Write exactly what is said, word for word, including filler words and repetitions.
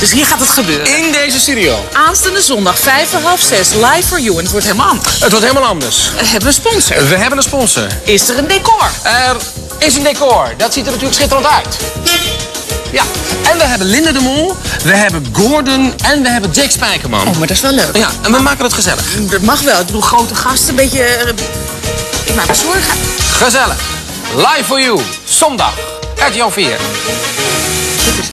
Dus hier gaat het gebeuren. In deze studio. Aanstaande zondag, vijf voor half zes, live for you. En het wordt helemaal anders. Het wordt helemaal anders. We hebben een sponsor. We hebben een sponsor. Is er een decor? Er is een decor. Dat ziet er natuurlijk schitterend uit. Ja, en we hebben Linda de Mol, we hebben Gordon en we hebben Jack Spijkerman. Oh, maar dat is wel leuk. Ja, en we maken het gezellig. Dat mag wel. Ik bedoel, grote gasten, een beetje... Uh, ik maak me zorgen. Gezellig. Live for you. Zondag. R T L vier.